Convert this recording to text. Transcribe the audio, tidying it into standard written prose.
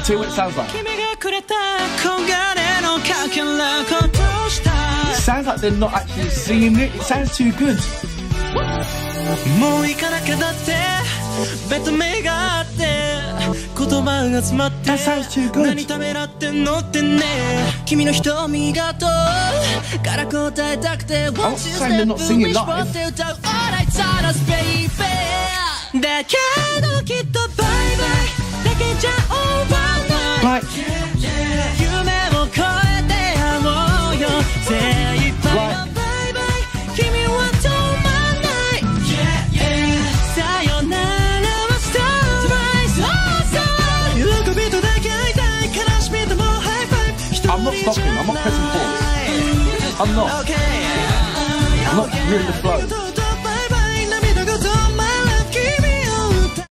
tell you what it sounds like. It sounds like they're not actually singing it. It sounds too good. That sounds too good. I'm not saying they're not singing live. Like, I'm not stopping, I'm not pressing pause. I'm not really the flow.